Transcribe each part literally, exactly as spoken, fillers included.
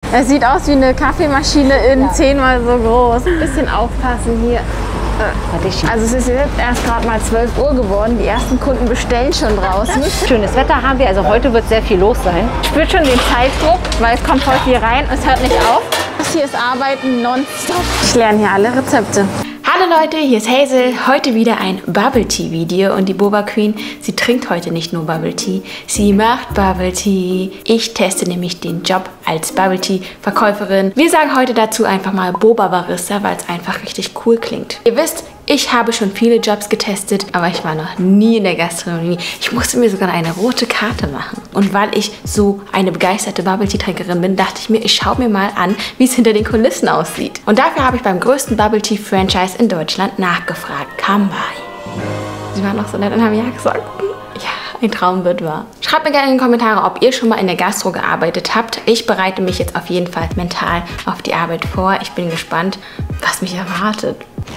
Es sieht aus wie eine Kaffeemaschine in ja. zehnmal so groß. Ein bisschen aufpassen hier. Also es ist jetzt erst gerade mal zwölf Uhr geworden. Die ersten Kunden bestellen schon draußen. Schönes Wetter haben wir, also heute wird sehr viel los sein. Ich spüre schon den Zeitdruck, weil es kommt voll viel rein und es hört nicht auf. Das hier ist Arbeiten nonstop. Ich lerne hier alle Rezepte. Hallo Leute, hier ist Hazel. Heute wieder ein Bubble Tea Video und die Boba Queen, sie trinkt heute nicht nur Bubble Tea, sie macht Bubble Tea. Ich teste nämlich den Job als Bubble Tea Verkäuferin. Wir sagen heute dazu einfach mal Boba Barista, weil es einfach richtig cool klingt. Ihr wisst, ich habe schon viele Jobs getestet, aber ich war noch nie in der Gastronomie. Ich musste mir sogar eine rote Karte machen. Und weil ich so eine begeisterte Bubble Tea Trinkerin bin, dachte ich mir, ich schaue mir mal an, wie es hinter den Kulissen aussieht. Und dafür habe ich beim größten Bubble Tea Franchise in Deutschland nachgefragt. Kambai. Sie waren noch so nett und haben ja gesagt, ja, ein Traum wird wahr. Schreibt mir gerne in die Kommentare, ob ihr schon mal in der Gastro gearbeitet habt. Ich bereite mich jetzt auf jeden Fall mental auf die Arbeit vor. Ich bin gespannt, was mich erwartet.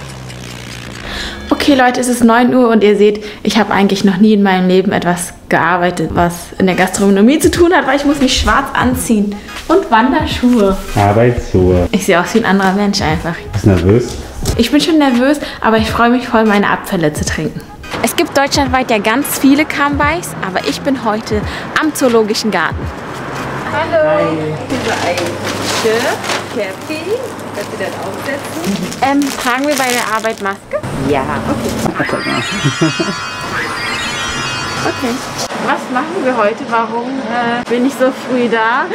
Okay Leute, es ist neun Uhr und ihr seht, ich habe eigentlich noch nie in meinem Leben etwas gearbeitet, was in der Gastronomie zu tun hat, weil ich muss mich schwarz anziehen und Wanderschuhe. Arbeitsschuhe. Ich sehe aus wie ein anderer Mensch einfach. Bist du nervös? Ich bin schon nervös, aber ich freue mich voll, meine Abfälle zu trinken. Es gibt deutschlandweit ja ganz viele Kambais, aber ich bin heute am Zoologischen Garten. Hallo. Hi. Diese eigentliche Käppi. Kannst du das aufsetzen? Ähm, tragen wir bei der Arbeit Maske? Ja. Okay. Okay. Was machen wir heute? Warum äh, bin ich so früh da?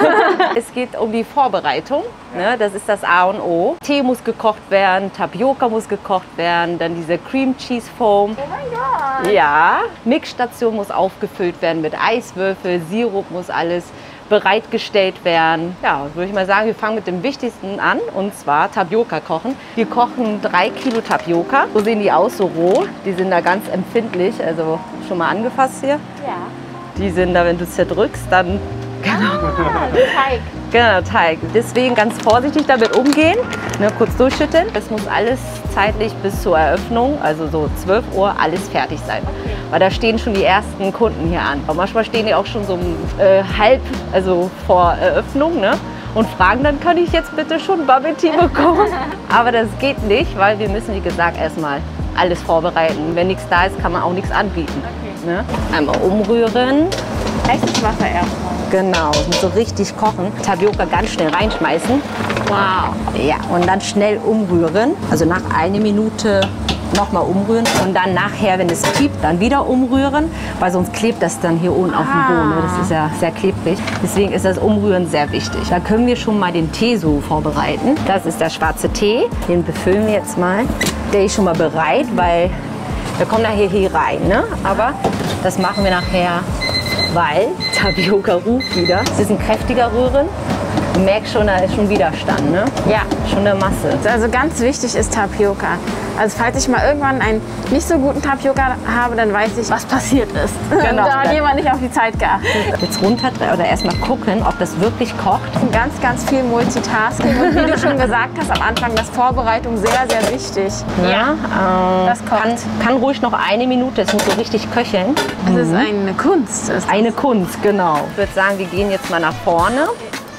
Es geht um die Vorbereitung. Ne? Das ist das A und O. Tee muss gekocht werden, Tapioca muss gekocht werden, dann diese Cream Cheese Foam. Oh mein Gott! Ja, Mixstation muss aufgefüllt werden mit Eiswürfel, Sirup muss alles bereitgestellt werden. Ja, würde ich mal sagen, wir fangen mit dem Wichtigsten an, und zwar Tapioca kochen. Wir kochen drei Kilo Tapioca. So sehen die aus, so roh. Die sind da ganz empfindlich, also schon mal angefasst hier. Ja. Die sind da, wenn du es zerdrückst, dann genau. Ah, Teig. Genau, Teig. Deswegen ganz vorsichtig damit umgehen, ne, kurz durchschütteln. Es muss alles zeitlich bis zur Eröffnung, also so zwölf Uhr, alles fertig sein. Okay. Weil da stehen schon die ersten Kunden hier an. Und manchmal stehen die auch schon so äh, halb, also vor Eröffnung, ne, und fragen, dann kann ich jetzt bitte schon Bubble Tea bekommen. Aber das geht nicht, weil wir müssen, wie gesagt, erstmal alles vorbereiten. Wenn nichts da ist, kann man auch nichts anbieten. Okay. Ne? Einmal umrühren. Heißes Wasser erstmal. Genau, muss so richtig kochen. Tapioca ganz schnell reinschmeißen. Wow. Ja, und dann schnell umrühren. Also nach einer Minute nochmal umrühren. Und dann nachher, wenn es piept, dann wieder umrühren. Weil sonst klebt das dann hier unten ah. auf dem Boden. Das ist ja sehr klebrig. Deswegen ist das Umrühren sehr wichtig. Da können wir schon mal den Tee so vorbereiten. Das ist der schwarze Tee. Den befüllen wir jetzt mal. Der ist schon mal bereit, weil wir kommen nachher hier rein. Ne? Aber das machen wir nachher, weil Tapioca ruft wieder. Es ist ein kräftiger Rühren. Du merkst schon, da ist schon Widerstand, ne? Ja, schon eine Masse. Also ganz wichtig ist Tapioca. Also falls ich mal irgendwann einen nicht so guten Tapioca habe, dann weiß ich, was passiert ist. Genau. Da hat jemand nicht auf die Zeit geachtet. Jetzt runter oder erstmal gucken, ob das wirklich kocht. Ganz, ganz viel Multitasking. Und wie du schon gesagt hast am Anfang, das Vorbereitung sehr, sehr wichtig. Ja, äh, das kocht. Kann, kann ruhig noch eine Minute, es muss so richtig köcheln. Das mhm. ist eine Kunst. Ist eine Kunst, genau. Ich würde sagen, wir gehen jetzt mal nach vorne.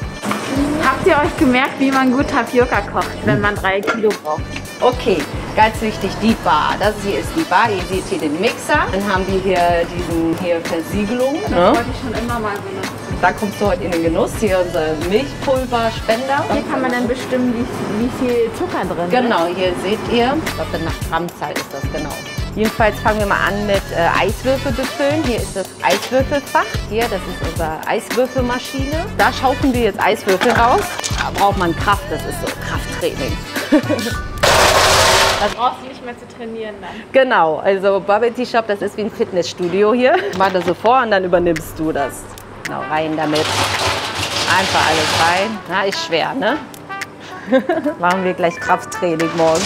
Habt ihr euch gemerkt, wie man gut Tapioca kocht, wenn man drei Kilo braucht? Okay, ganz wichtig, die Bar. Das hier ist die Bar. Ihr seht hier den Mixer. Dann haben wir hier diesen hier Versiegelung. Das ne? wollte ich schon immer mal benutzen. Da kommst du heute in den Genuss. Hier unser Milchpulverspender. Hier kann man dann bestimmen, wie, wie viel Zucker drin ist. Genau, hier seht ihr. Ich glaube, nach Grammzahl ist das genau. Jedenfalls fangen wir mal an mit äh, Eiswürfel befüllen. Hier ist das Eiswürfelfach. Hier, das ist unsere Eiswürfelmaschine. Da schaufeln wir jetzt Eiswürfel raus. Da braucht man Kraft, das ist so Krafttraining. Da brauchst du nicht mehr zu trainieren dann. Genau, also Bubble Tea Shop, das ist wie ein Fitnessstudio hier. Mach das so vor und dann übernimmst du das. Genau, rein damit. Einfach alles rein. Na, ist schwer, ne? Machen wir gleich Krafttraining morgen.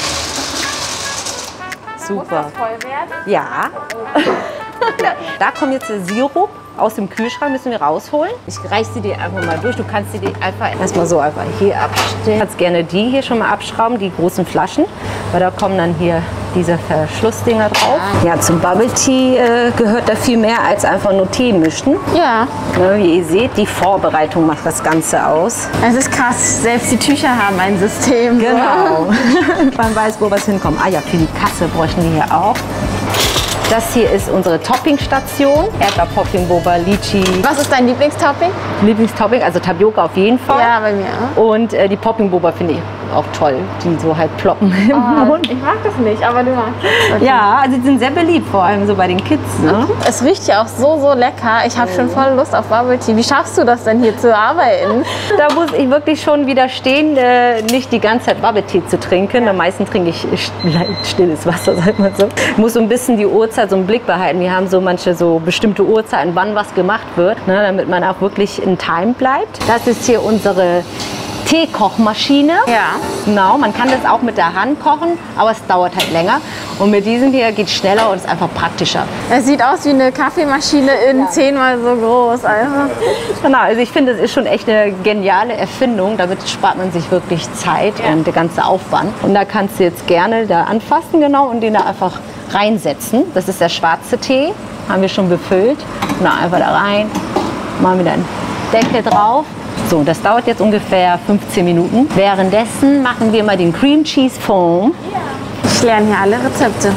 Super. Muss das voll werden? Ja. Da kommt jetzt der Sirup. aus dem Kühlschrank müssen wir rausholen. Ich reiche sie dir einfach mal durch. Du kannst sie dir einfach erstmal so einfach hier abstellen. Du kannst gerne die hier schon mal abschrauben, die großen Flaschen, weil da kommen dann hier diese Verschlussdinger drauf. Ja, zum Bubble Tea äh, gehört da viel mehr als einfach nur Tee mischen. Ja. Ne, wie ihr seht, die Vorbereitung macht das Ganze aus. Es ist krass, selbst die Tücher haben ein System. Genau. Man weiß, wo was hinkommt. Ah ja, für die Kasse bräuchten wir hier auch. Das hier ist unsere Toppingstation. Erdbeer, Popping, Boba, Lychee. Was ist dein Lieblingstopping? Lieblingstopping, also Tapioca auf jeden Fall. Ja, bei mir auch. Und äh, die Popping Boba finde ich auch toll, die so halt ploppen im Oh, Mund. ich mag das nicht, aber du magst es. Okay. Ja, also die sind sehr beliebt, vor allem so bei den Kids. Ne? Es riecht ja auch so, so lecker. Ich habe schon voll Lust auf Bubble Tea. Wie schaffst du das denn hier zu arbeiten? Da muss ich wirklich schon widerstehen, äh, nicht die ganze Zeit Bubble Tea zu trinken. Am meisten trinke ich stilles Wasser, sagt man so. Ich muss so ein bisschen die Uhrzeit so im Blick behalten. Wir haben so manche so bestimmte Uhrzeiten, wann was gemacht wird, ne, damit man auch wirklich in Time bleibt. Das ist hier unsere Teekochmaschine. Ja. Genau, man kann das auch mit der Hand kochen, aber es dauert halt länger. Und mit diesem hier geht es schneller und ist einfach praktischer. Es sieht aus wie eine Kaffeemaschine in zehnmal so groß. Also. Genau, also ich finde, es ist schon echt eine geniale Erfindung. Damit spart man sich wirklich Zeit Ja. und der ganze Aufwand. Und da kannst du jetzt gerne da anfassen, genau, und den da einfach reinsetzen. Das ist der schwarze Tee, haben wir schon befüllt. Na, einfach da rein, machen wir dann Deckel drauf. So, das dauert jetzt ungefähr fünfzehn Minuten. Währenddessen machen wir mal den Cream Cheese Foam. Ich lerne hier alle Rezepte.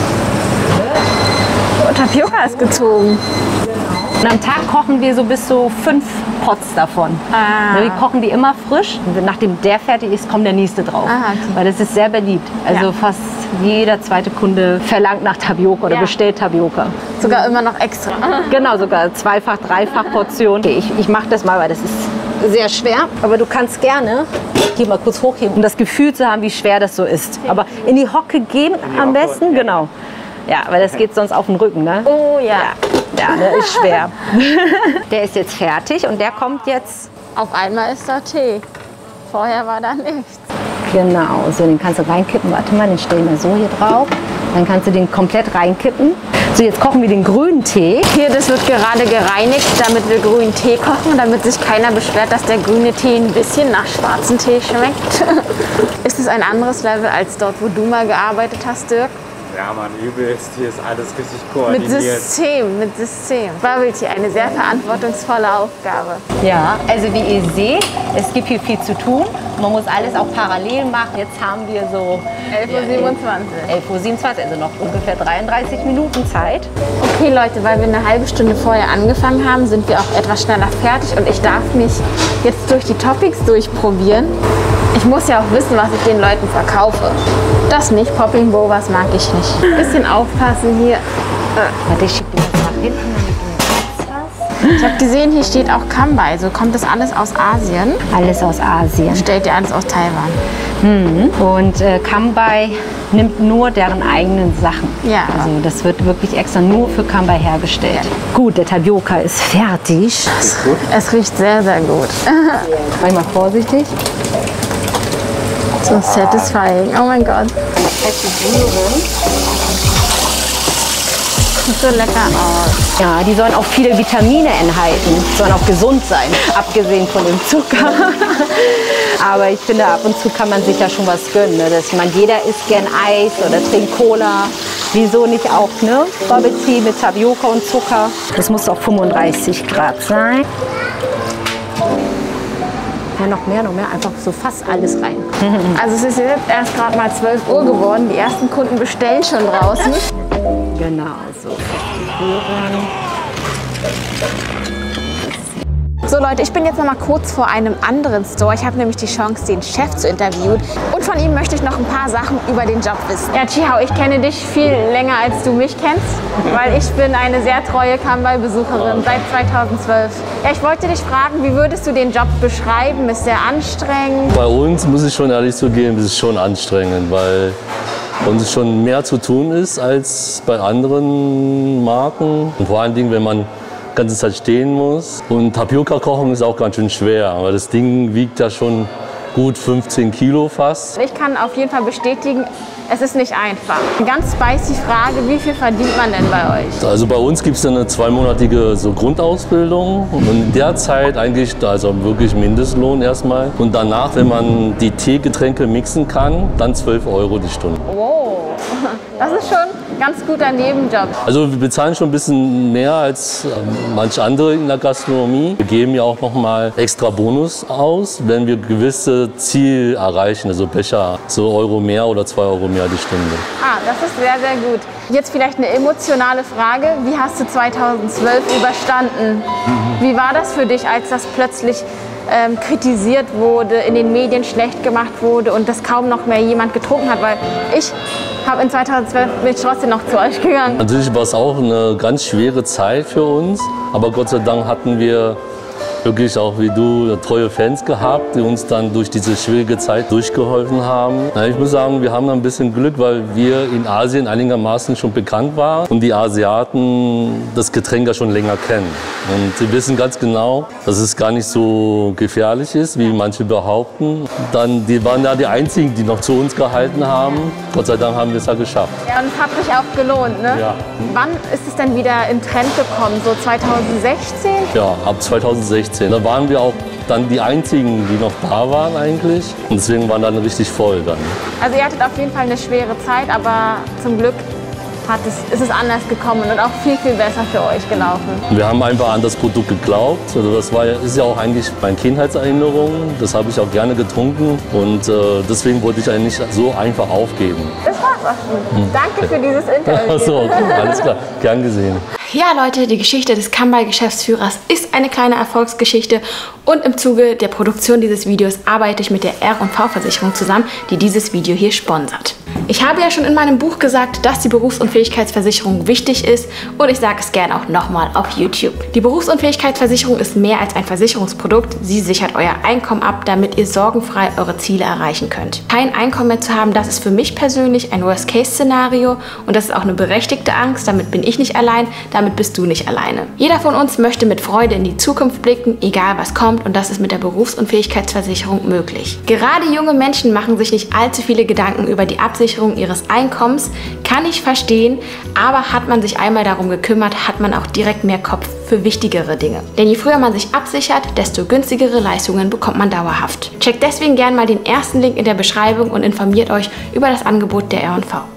Oh, Tapioca ist gezogen. Und am Tag kochen wir so bis so fünf Pots davon. Ah. Wir kochen die immer frisch. Und nachdem der fertig ist, kommt der nächste drauf. Ah, okay. Weil das ist sehr beliebt. Also Ja. fast jeder zweite Kunde verlangt nach Tapioca oder Ja. bestellt Tapioca. Sogar immer noch extra. Genau, sogar zweifach, dreifach Portion. Okay, ich, ich mache das mal, weil das ist sehr schwer. Aber du kannst gerne hier mal kurz hochheben, um das Gefühl zu haben, wie schwer das so ist. Aber in die Hocke gehen am besten, genau. Ja, weil das geht sonst auf den Rücken, ne? Oh ja. Ja, der ist schwer. Der ist jetzt fertig und der kommt jetzt. Auf einmal ist da Tee. Vorher war da nichts. Genau, so den kannst du reinkippen. Warte mal, den stellen wir so hier drauf. Dann kannst du den komplett reinkippen. So, jetzt kochen wir den grünen Tee. Hier, das wird gerade gereinigt, damit wir grünen Tee kochen, damit sich keiner beschwert, dass der grüne Tee ein bisschen nach schwarzem Tee schmeckt. Ist es ein anderes Level als dort, wo du mal gearbeitet hast, Dirk? Ja, man, übelst. Hier ist alles richtig Mit koordiniert. System, mit System. Bubble Tea, eine sehr verantwortungsvolle Aufgabe. Ja, also wie ihr seht, es gibt hier viel zu tun. Man muss alles auch parallel machen. Jetzt haben wir so elf Uhr siebenundzwanzig. elf Uhr siebenundzwanzig, also noch ungefähr dreiunddreißig Minuten Zeit. Okay Leute, weil wir eine halbe Stunde vorher angefangen haben, sind wir auch etwas schneller fertig und ich darf mich jetzt durch die Topics durchprobieren. Ich muss ja auch wissen, was ich den Leuten verkaufe. Das nicht, Popping Bobas mag ich nicht. Bisschen aufpassen hier. Warte, ich schiebe das nach hinten, damit du Platz hast. Ich habe gesehen, hier steht auch Kambai. So kommt das alles aus Asien. Alles aus Asien. Stellt ihr alles aus Taiwan. Und äh, Kambai nimmt nur deren eigenen Sachen. Ja. Also das wird wirklich extra nur für Kambai hergestellt. Gut, der Tapioca ist fertig. Es riecht sehr, sehr gut. Sei mal vorsichtig. So satisfying. Oh mein Gott. Sieht so lecker aus. Ja, die sollen auch viele Vitamine enthalten, sollen auch gesund sein, abgesehen von dem Zucker. Aber ich finde, ab und zu kann man sich da schon was gönnen. Ne? Das, ich meine, jeder isst gern Eis oder trinkt Cola. Wieso nicht auch, ne? Bubble Tea mit Tapioca und Zucker. Das muss auf fünfunddreißig Grad sein. Ja, noch mehr, noch mehr, einfach so fast alles rein. Also es ist jetzt erst gerade mal zwölf Uhr geworden. Die ersten Kunden bestellen schon draußen. Genau, so. So Leute, ich bin jetzt noch mal kurz vor einem anderen Store. Ich habe nämlich die Chance, den Chef zu interviewen. Und von ihm möchte ich noch ein paar Sachen über den Job wissen. Ja, Chihao, ich kenne dich viel länger, als du mich kennst. Weil ich bin eine sehr treue Kambai-Besucherin seit zweitausendzwölf. Ja, ich wollte dich fragen, wie würdest du den Job beschreiben? Ist der anstrengend? Bei uns, muss ich schon ehrlich zugeben, ist es schon anstrengend, weil uns schon mehr zu tun ist als bei anderen Marken. Und vor allen Dingen, wenn man die ganze Zeit stehen muss. Und Tapioca kochen ist auch ganz schön schwer, aber das Ding wiegt ja schon gut fünfzehn Kilo fast. Ich kann auf jeden Fall bestätigen, es ist nicht einfach. Eine ganz spicy Frage, wie viel verdient man denn bei euch? Also bei uns gibt es eine zweimonatige so Grundausbildung und in der Zeit eigentlich, also wirklich Mindestlohn erstmal. Und danach, wenn man die Teegetränke mixen kann, dann zwölf Euro die Stunde. Wow, das ist schon ein ganz guter Nebenjob. Also wir bezahlen schon ein bisschen mehr als äh, manche andere in der Gastronomie. Wir geben ja auch noch mal extra Bonus aus, wenn wir gewisse Ziele erreichen, also Becher, so Euro mehr oder zwei Euro mehr die Stunde. Ah, das ist sehr, sehr gut. Jetzt vielleicht eine emotionale Frage. Wie hast du zweitausendzwölf überstanden? Wie war das für dich, als das plötzlich ähm, kritisiert wurde, in den Medien schlecht gemacht wurde und das kaum noch mehr jemand getrunken hat? Weil ich habe in zweitausendzwölf bin ich trotzdem noch zu euch gegangen. Natürlich war es auch eine ganz schwere Zeit für uns, aber Gott sei Dank hatten wir wirklich auch wie du treue Fans gehabt, die uns dann durch diese schwierige Zeit durchgeholfen haben. Na, ich muss sagen, wir haben ein bisschen Glück, weil wir in Asien einigermaßen schon bekannt waren und die Asiaten das Getränk ja schon länger kennen. Und sie wissen ganz genau, dass es gar nicht so gefährlich ist, wie manche behaupten. Dann, die waren ja die Einzigen, die noch zu uns gehalten haben. Gott sei Dank haben wir es ja geschafft. Ja, und es hat sich auch gelohnt, ne? Ja. Wann ist es denn wieder in Trend gekommen? So zweitausendsechzehn? Ja, ab zweitausendsechzehn. Da waren wir auch dann die Einzigen, die noch da waren eigentlich. Und deswegen waren dann richtig voll dann. Also ihr hattet auf jeden Fall eine schwere Zeit, aber zum Glück hat es, ist es anders gekommen und auch viel, viel besser für euch gelaufen. Wir haben einfach an das Produkt geglaubt. Also das war, ist ja auch eigentlich meine Kindheitserinnerung. Das habe ich auch gerne getrunken und äh, deswegen wollte ich eigentlich so einfach aufgeben. Das war's auch schon. Hm. Danke für dieses Interview. Achso, okay, alles klar. Gern gesehen. Ja, Leute, die Geschichte des Kambai-Geschäftsführers ist eine kleine Erfolgsgeschichte und im Zuge der Produktion dieses Videos arbeite ich mit der R und V-Versicherung zusammen, die dieses Video hier sponsert. Ich habe ja schon in meinem Buch gesagt, dass die Berufsunfähigkeitsversicherung wichtig ist und ich sage es gerne auch nochmal auf YouTube. Die Berufsunfähigkeitsversicherung ist mehr als ein Versicherungsprodukt. Sie sichert euer Einkommen ab, damit ihr sorgenfrei eure Ziele erreichen könnt. Kein Einkommen mehr zu haben, das ist für mich persönlich ein Worst-Case-Szenario und das ist auch eine berechtigte Angst. Damit bin ich nicht allein, damit bist du nicht alleine. Jeder von uns möchte mit Freude in die Zukunft blicken, egal was kommt, und das ist mit der Berufsunfähigkeitsversicherung möglich. Gerade junge Menschen machen sich nicht allzu viele Gedanken über die Absicherung ihres Einkommens, kann ich verstehen, aber hat man sich einmal darum gekümmert, hat man auch direkt mehr Kopf für wichtigere Dinge. Denn je früher man sich absichert, desto günstigere Leistungen bekommt man dauerhaft. Checkt deswegen gerne mal den ersten Link in der Beschreibung und informiert euch über das Angebot der R und V.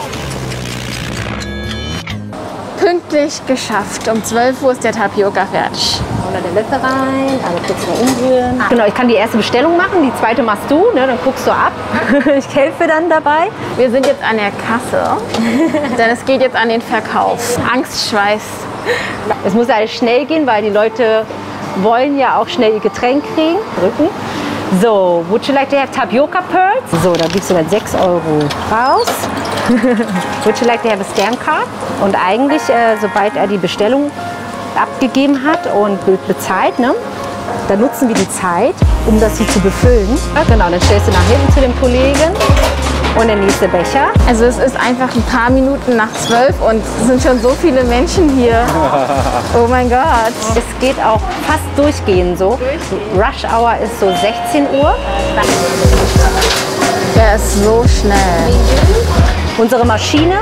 Pünktlich geschafft. Um zwölf Uhr ist der Tapioca fertig. Oder der Löffel rein, alle kurz mal umrühren. Genau, ich kann die erste Bestellung machen, die zweite machst du, ne, dann guckst du ab. Ich helfe dann dabei. Wir sind jetzt an der Kasse, denn es geht jetzt an den Verkauf. Angstschweiß. Es muss alles schnell gehen, weil die Leute wollen ja auch schnell ihr Getränk kriegen. Drücken. So, would you like to have Tapioca Pearls? So, da gibst du dann sechs Euro raus. Would you like to have a stamp card? Und eigentlich, äh, sobald er die Bestellung abgegeben hat und bezahlt, ne, dann nutzen wir die Zeit, um das hier zu befüllen. Ja, genau, dann stellst du nach hinten zu dem Kollegen und der nächste Becher. Also es ist einfach ein paar Minuten nach zwölf und es sind schon so viele Menschen hier. Oh mein Gott. Es geht auch fast durchgehend so. Rush Hour ist so sechzehn Uhr. Der ist so schnell. Unsere Maschine.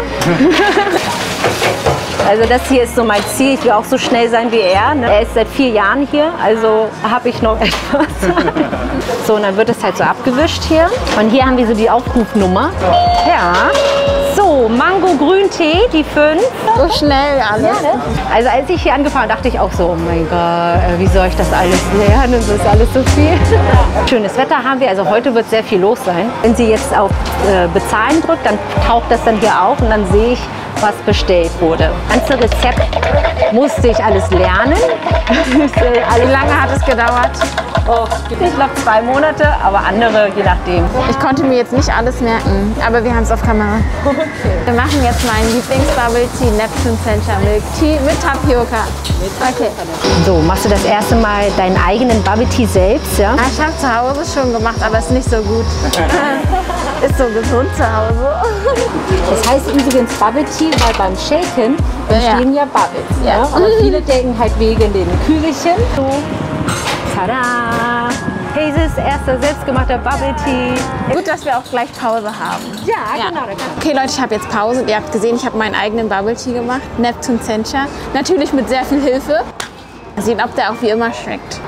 Also das hier ist so mein Ziel. Ich will auch so schnell sein wie er. Ne? Er ist seit vier Jahren hier, also habe ich noch etwas. So, und dann wird es halt so abgewischt hier. Und hier haben wir so die Aufrufnummer. Ja. So, Mango-Grüntee, die fünf. So schnell alles. Also als ich hier angefangen habe, dachte ich auch so, oh mein Gott, wie soll ich das alles lernen? Das ist alles so viel. Schönes Wetter haben wir, also heute wird sehr viel los sein. Wenn sie jetzt auf äh, Bezahlen drückt, dann taucht das dann hier auf und dann sehe ich, was bestellt wurde. Das ganze Rezept musste ich alles lernen. Wie lange hat es gedauert? Oh, ich glaube zwei Monate, aber andere je nachdem. Ich konnte mir jetzt nicht alles merken, aber wir haben es auf Kamera. Okay. Wir machen jetzt meinen Lieblings-Bubble Tea, Neptune Sencha Milk Tea mit Tapioca. Okay. So, machst du das erste Mal deinen eigenen Bubble Tea selbst, ja? Ich habe zu Hause schon gemacht, aber es ist nicht so gut. Ist so gesund zu Hause. Das heißt übrigens Bubble Tea, weil beim Shaken entstehen ja, ja Bubbles. Ja? Aber viele denken halt wegen den Kügelchen. So. Tada! Hazels erster selbstgemachter Bubble Tea. Gut, dass wir auch gleich Pause haben. Ja, Ja. genau. Okay Leute, ich habe jetzt Pause und ihr habt gesehen, ich habe meinen eigenen Bubble Tea gemacht. Neptune Sencha. Natürlich mit sehr viel Hilfe. Mal sehen, ob der auch wie immer schmeckt.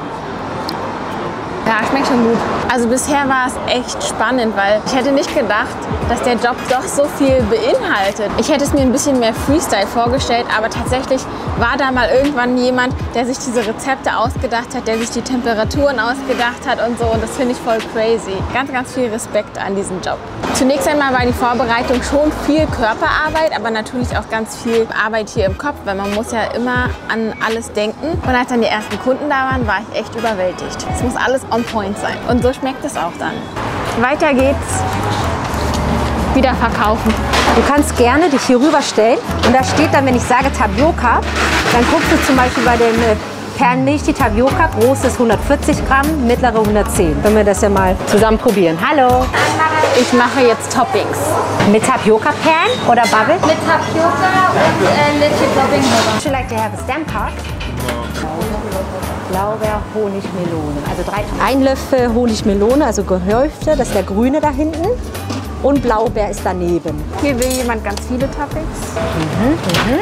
Ja, schmeckt schon gut. Also bisher war es echt spannend, weil ich hätte nicht gedacht, dass der Job doch so viel beinhaltet. Ich hätte es mir ein bisschen mehr Freestyle vorgestellt, aber tatsächlich war da mal irgendwann jemand, der sich diese Rezepte ausgedacht hat, der sich die Temperaturen ausgedacht hat und so. Und das finde ich voll crazy. Ganz, ganz viel Respekt an diesen Job. Zunächst einmal war die Vorbereitung schon viel Körperarbeit, aber natürlich auch ganz viel Arbeit hier im Kopf, weil man muss ja immer an alles denken. Und als dann die ersten Kunden da waren, war ich echt überwältigt. Es muss alles on point sein. Und so schmeckt es auch dann. Weiter geht's. Wieder verkaufen. Du kannst gerne dich hier rüberstellen und da steht dann, wenn ich sage Tapioca, dann guckst du zum Beispiel bei den äh, Perlenmilch, die Tapioca, groß ist hundertvierzig Gramm, mittlere hundertzehn. Können wir das ja mal zusammen probieren. Hallo. Ich mache jetzt Toppings. Mit Tapioca-Perlen oder Bubble? Mit Tapioca und äh, Litchi Topping drüber. Would you like to have a stamp card? Blaubeer, Honig, Melone. Also drei. Ein Löffel Honigmelone, also gehäufte, das ist der grüne da hinten. Und Blaubeer ist daneben. Hier will jemand ganz viele Toppings. Mhm, mhm.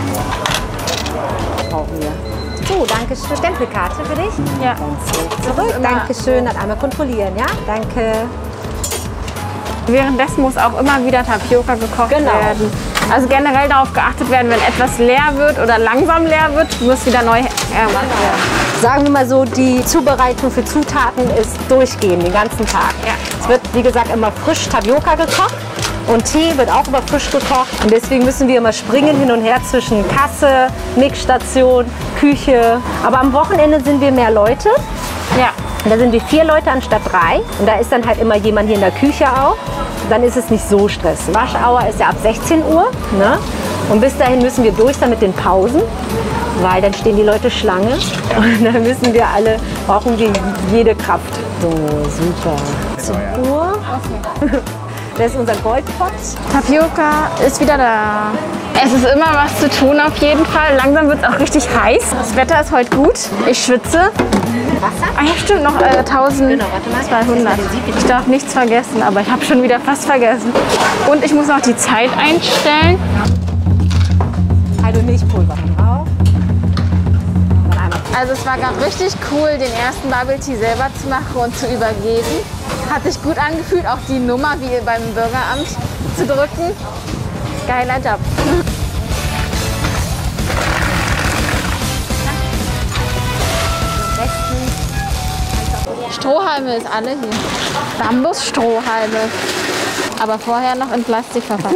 Brauchen wir. So, danke schön. Stempelkarte für dich. Ja. Zurück. Danke schön. Dann einmal kontrollieren, ja? Danke. Währenddessen muss auch immer wieder Tapioca gekocht Genau. werden. Also generell darauf geachtet werden, wenn etwas leer wird oder langsam leer wird, muss wieder neu gemacht werden. Sagen wir mal so, die Zubereitung für Zutaten ist durchgehend den ganzen Tag. Ja. Es wird, wie gesagt, immer frisch Tapioca gekocht und Tee wird auch immer frisch gekocht. Und deswegen müssen wir immer springen hin und her zwischen Kasse, Mixstation, Küche. Aber am Wochenende sind wir mehr Leute. Ja. Und da sind wir vier Leute anstatt drei. Und da ist dann halt immer jemand hier in der Küche auch. Dann ist es nicht so stressig. Waschauer ist ja ab sechzehn Uhr. Ne? Und bis dahin müssen wir durch sein mit den Pausen, weil dann stehen die Leute Schlange. Und dann müssen wir alle, brauchen wir jede Kraft. So, super. zehn Uhr. Das ist unser Goldpott. Tapioca ist wieder da. Es ist immer was zu tun auf jeden Fall. Langsam wird es auch richtig heiß. Das Wetter ist heute gut. Ich schwitze. Wasser? Ah ja, stimmt, noch äh, eintausendzweihundert. Ich darf nichts vergessen, aber ich habe schon wieder fast vergessen. Und ich muss noch die Zeit einstellen. Halbe Milchpulver drauf. Also es war gar richtig cool, den ersten Bubble Tea selber zu machen und zu übergeben. Hat sich gut angefühlt, auch die Nummer wie beim Bürgeramt zu drücken. Geiler Job. Strohhalme ist alle hier. Bambusstrohhalme. Aber vorher noch in Plastik verpackt.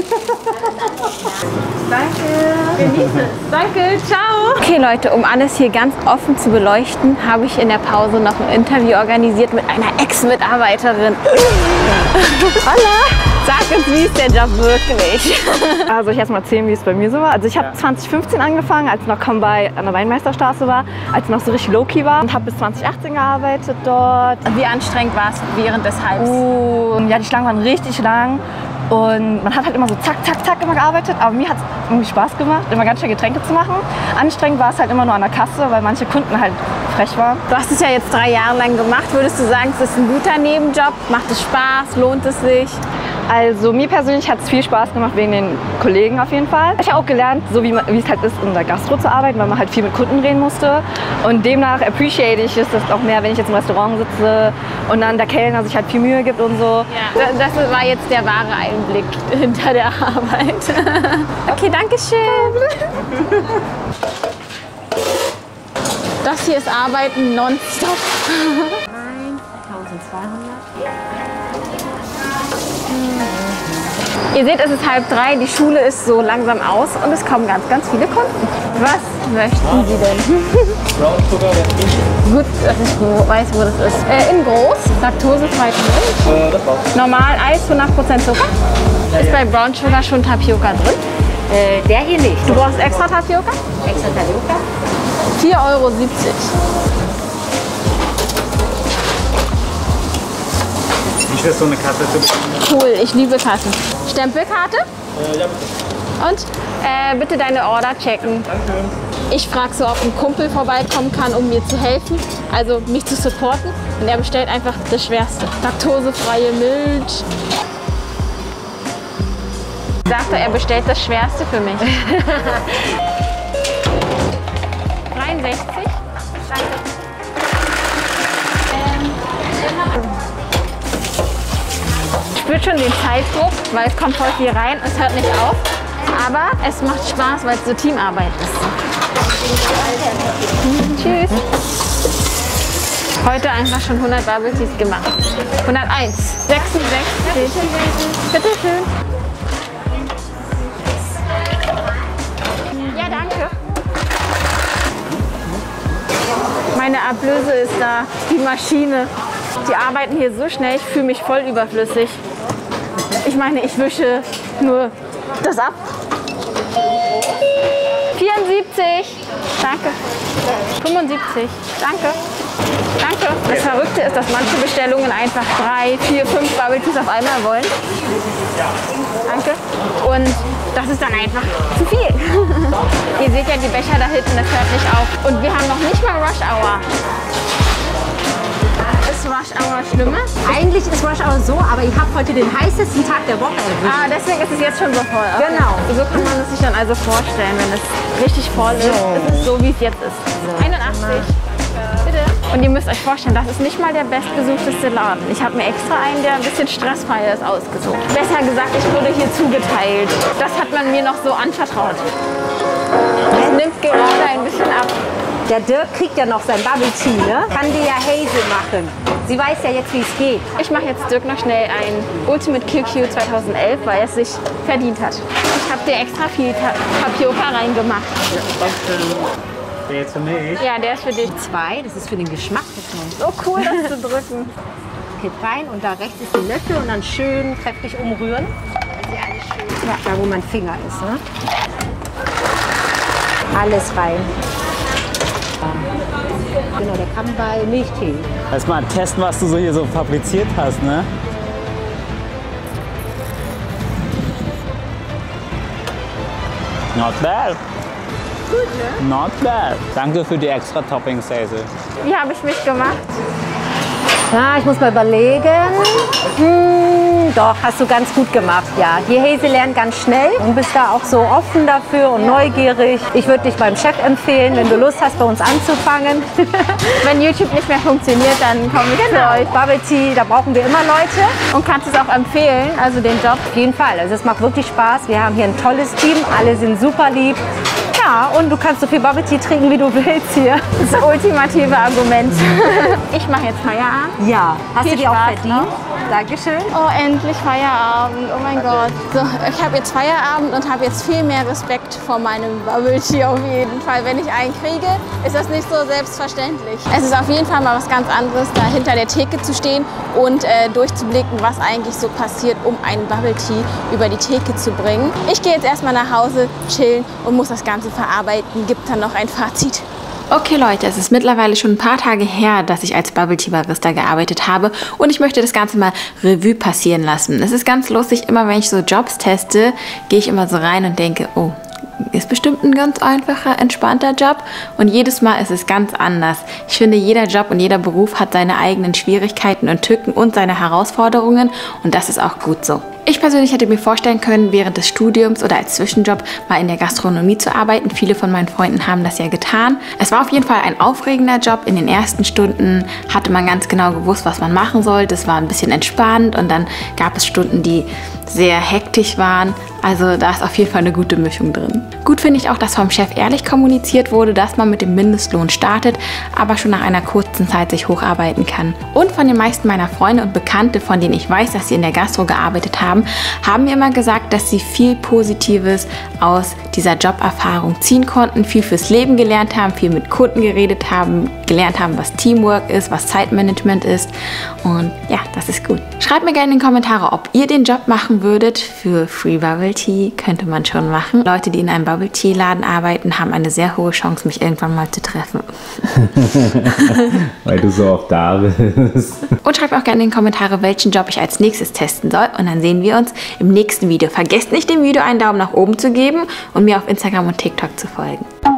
Danke. Genieß es. Danke. Ciao. Okay Leute, um alles hier ganz offen zu beleuchten, habe ich in der Pause noch ein Interview organisiert mit einer Ex-Mitarbeiterin. Hola. Sag uns, wie ist der Job wirklich? Also ich erst mal erzählen, wie es bei mir so war. Also ich habe zwanzig fünfzehn angefangen, als noch Kombay an der Weinmeisterstraße war, als noch so richtig low-key war und habe bis zwanzig achtzehn gearbeitet dort. Wie anstrengend war es während des Hypes? Und ja, die Schlangen waren richtig lang und man hat halt immer so zack, zack, zack immer gearbeitet, aber mir hat es irgendwie Spaß gemacht, immer ganz schnell Getränke zu machen. Anstrengend war es halt immer nur an der Kasse, weil manche Kunden halt frech waren. Du hast es ja jetzt drei Jahre lang gemacht. Würdest du sagen, es ist ein guter Nebenjob? Macht es Spaß? Lohnt es sich? Also mir persönlich hat es viel Spaß gemacht wegen den Kollegen auf jeden Fall. Ich habe auch gelernt, so wie, man, wie es halt ist, in der Gastro zu arbeiten, weil man halt viel mit Kunden reden musste. Und demnach appreciate ich es auch mehr, wenn ich jetzt im Restaurant sitze und dann der Kellner sich halt viel Mühe gibt und so. Ja, das war jetzt der wahre Einblick hinter der Arbeit. Okay, danke schön. Das hier ist Arbeiten nonstop. eintausendzweihundert. Ihr seht, es ist halb drei, die Schule ist so langsam aus und es kommen ganz, ganz viele Kunden. Was möchten Sie denn? Brown Sugar, Gut, dass ich weiß, wo das ist. Äh, in groß, laktosefrei Milch. äh, das war's. Normal Eis, hundert Prozent Zucker. Ist bei Brown Sugar schon Tapioca drin? Äh, der hier nicht. Du brauchst extra Tapioca? Extra Tapioca. vier Euro siebzig. Ich will so eine Karte zu bekommen. Cool, ich liebe Kassen. Stempelkarte? Äh, ja, bitte. Und äh, bitte deine Order checken. Danke. Ich frage so, ob ein Kumpel vorbeikommen kann, um mir zu helfen, also mich zu supporten. Und er bestellt einfach das Schwerste. Laktosefreie Milch. Sagt er, er bestellt das Schwerste für mich. dreiundsechzig. Ich spüre schon den Zeitdruck, weil es kommt voll viel rein und es hört nicht auf. Aber es macht Spaß, weil es so Teamarbeit ist. Tschüss. Heute einfach schon hundert Bubble Teas gemacht. hunderteins. sechsundsechzig. Bitte schön. Ja, danke. Meine Ablöse ist da. Die Maschine. Die arbeiten hier so schnell, ich fühle mich voll überflüssig. Ich meine, ich wische nur das ab. vierundsiebzig. Danke. fünfundsiebzig. Danke. Danke. Das Verrückte ist, dass manche Bestellungen einfach drei, vier, fünf Bubble Teas auf einmal wollen. Danke. Und das ist dann einfach zu viel. Ihr seht ja die Becher da hinten, das hört nicht auf. Und wir haben noch nicht mal Rush Hour. Ist Rush Hour schlimmer? Eigentlich ist Rush Hour so, aber ich habe heute den heißesten Tag der Woche erwischt. Ah, deswegen ist es jetzt schon so voll. Okay. Genau. So kann man es sich dann also vorstellen, wenn es richtig voll ist. So. Es ist so, wie es jetzt ist. einundachtzig. Bitte. Und ihr müsst euch vorstellen, das ist nicht mal der bestbesuchteste Laden. Ich habe mir extra einen, der ein bisschen stressfreier ist, ausgesucht. Besser gesagt, ich wurde hier zugeteilt. Das hat man mir noch so anvertraut. Es nimmt gerade ein bisschen ab. Der Dirk kriegt ja noch sein Bubble Tea, ne? Kann die ja Hazel machen. Sie weiß ja jetzt, wie es geht. Ich mache jetzt Dirk noch schnell ein Ultimate Q Q zweitausendelf, weil er es sich verdient hat. Ich habe dir extra viel Tapioca reingemacht. Ja, danke. Der jetzt für mich? Ja, der ist für dich. Zwei, das ist für den Geschmack. So cool, das zu drücken. Geht rein und da rechts ist die Löffel und dann schön kräftig umrühren. Ja, da wo mein Finger ist, ne? Alles rein. Genau, der kann bei Milchtee. Lass mal testen, was du so hier so fabriziert hast, ne? Not bad. Gut, ne? Not bad. Danke für die extra Toppings, Hazel. Wie habe ich mich gemacht? Ja, ich muss mal überlegen. Hm, doch, hast du ganz gut gemacht, ja. Die Hazel lernt ganz schnell und bist da auch so offen dafür und neugierig. Ich würde dich beim Chef empfehlen, wenn du Lust hast, bei uns anzufangen. Wenn YouTube nicht mehr funktioniert, dann komme ich Genau, zu euch. Bubble Tea, da brauchen wir immer Leute. Und kannst es auch empfehlen, also den Job? Auf jeden Fall, also es macht wirklich Spaß. Wir haben hier ein tolles Team, alle sind super lieb. Ja, und du kannst so viel Bubble Tea trinken, wie du willst hier. Das ultimative Argument. Ich mache jetzt Feierabend. Ja, hast Viel du dir auch Spaß verdient? noch. Dankeschön. Oh, endlich Feierabend. Oh mein Gott. So, ich habe jetzt Feierabend und habe jetzt viel mehr Respekt vor meinem Bubble Tea auf jeden Fall. Wenn ich einen kriege, ist das nicht so selbstverständlich. Es ist auf jeden Fall mal was ganz anderes, da hinter der Theke zu stehen und äh, durchzublicken, was eigentlich so passiert, um einen Bubble Tea über die Theke zu bringen. Ich gehe jetzt erstmal nach Hause, chillen und muss das Ganze verarbeiten. Gibt dann noch ein Fazit. Okay Leute, es ist mittlerweile schon ein paar Tage her, dass ich als Bubble Tea Barista gearbeitet habe und ich möchte das Ganze mal Revue passieren lassen. Es ist ganz lustig, immer wenn ich so Jobs teste, gehe ich immer so rein und denke, oh, ist bestimmt ein ganz einfacher, entspannter Job und jedes Mal ist es ganz anders. Ich finde, jeder Job und jeder Beruf hat seine eigenen Schwierigkeiten und Tücken und seine Herausforderungen und das ist auch gut so. Ich persönlich hätte mir vorstellen können, während des Studiums oder als Zwischenjob mal in der Gastronomie zu arbeiten. Viele von meinen Freunden haben das ja getan. Es war auf jeden Fall ein aufregender Job. In den ersten Stunden hatte man ganz genau gewusst, was man machen sollte. Es war ein bisschen entspannt und dann gab es Stunden, die sehr hektisch waren. Also da ist auf jeden Fall eine gute Mischung drin. Gut finde ich auch, dass vom Chef ehrlich kommuniziert wurde, dass man mit dem Mindestlohn startet, aber schon nach einer kurzen Zeit sich hocharbeiten kann. Und von den meisten meiner Freunde und Bekannte, von denen ich weiß, dass sie in der Gastro gearbeitet haben, haben mir immer gesagt, dass sie viel Positives aus dieser Joberfahrung ziehen konnten, viel fürs Leben gelernt haben, viel mit Kunden geredet haben, gelernt haben, was Teamwork ist, was Zeitmanagement ist und ja, das ist gut. Schreibt mir gerne in die Kommentare, ob ihr den Job machen würdet. Für Free Bubble Tea könnte man schon machen. Leute, die in einem Bubble Tea Laden arbeiten, haben eine sehr hohe Chance, mich irgendwann mal zu treffen. Weil du so oft da bist. Und schreibt auch gerne in die Kommentare, welchen Job ich als nächstes testen soll und dann sehen wir uns im nächsten Video. Vergesst nicht, dem Video einen Daumen nach oben zu geben und mir auf Instagram und TikTok zu folgen.